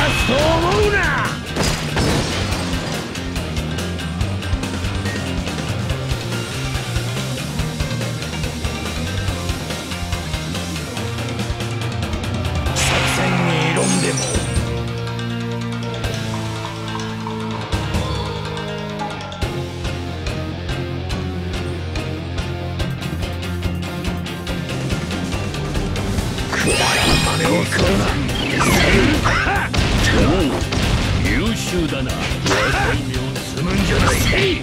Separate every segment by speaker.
Speaker 1: すと思うな。作戦に挑んでも真似をするな。優秀だな。若い目を積むんじゃない。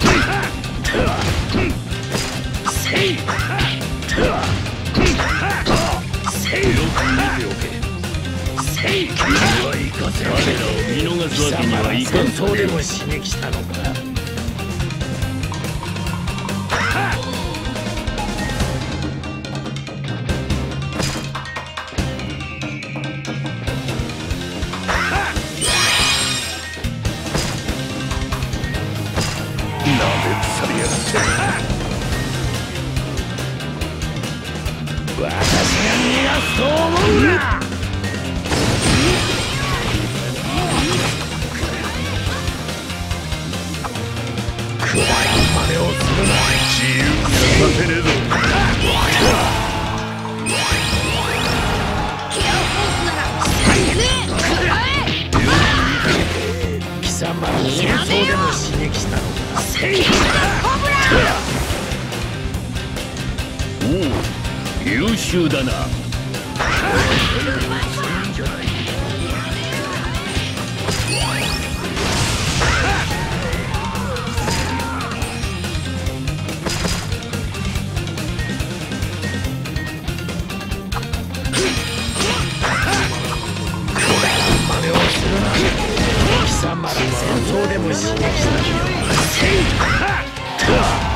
Speaker 1: よく見ておけ。君は行かせられらを見逃すわけにはいかん。そうでも刺激したのか。私が逃がすと思うな。暗い真似をするな。自由にさせねえぞ。貴様の戦争でも刺激したのか。おお、優秀だな。真似をするな。貴様ら戦争でも刺激したのか。